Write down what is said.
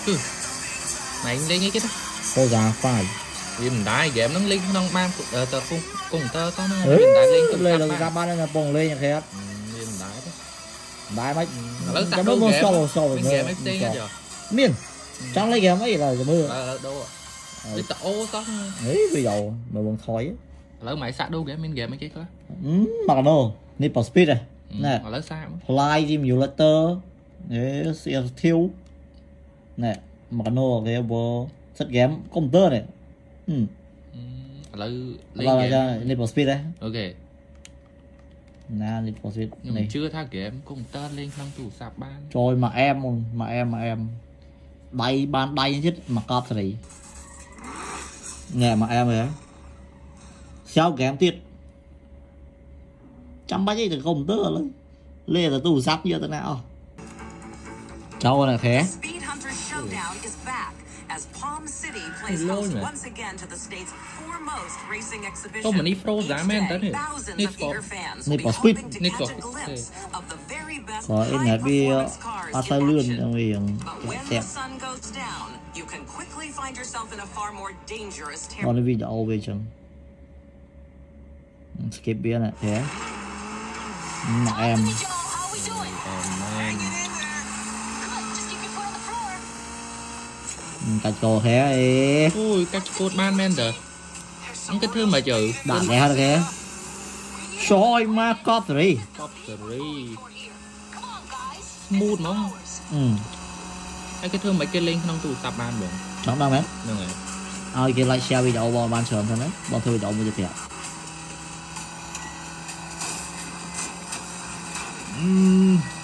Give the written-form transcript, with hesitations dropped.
Mày lên cái đó cô già phải vì mình đá game nó lên nó mang tờ cùng tơ có nó mình đá lên là các bạn là bồng lên như thế mình đá đó đái mấy lớn cái bước sâu mình game mấy xí nhá miền trong lấy game ấy là mưa đâu đi tao có ấy bây giờ mà buồn thói lỡ mày sát đâu game mình game mấy cái đó mà đâu need for speed này nè lỡ sao fly simulator để thiếu nè mà nó cái bộ set game computer này lỡ là need for speed đấy ok nè need for speed nhưng mình chưa tha game cùng tên lên trong tủ sạp ban rồi mà em đầy ban đầy chứ mà cọp gì nè mà em vậy sao game tiết trăm bát gì từ công tơ lên lên là tủ sắp như thế nào đâu là thế tôi mà đi pro giá men tới Need for Speed có em nhớ đi Asa lươn trong miền đẹp còn video về chừng skip biến này thế mà em cách cổ thế ấy ui cách cột man men rồi anh cái thứ mà chữ đã nghe được thế soi ma copy smooth mà anh cái thứ mấy cái link trong tủ sạp ban được đúng đâu em được rồi ai kia like share video bọn bạn sớm thôi đấy bọn tôi video mới được đẹp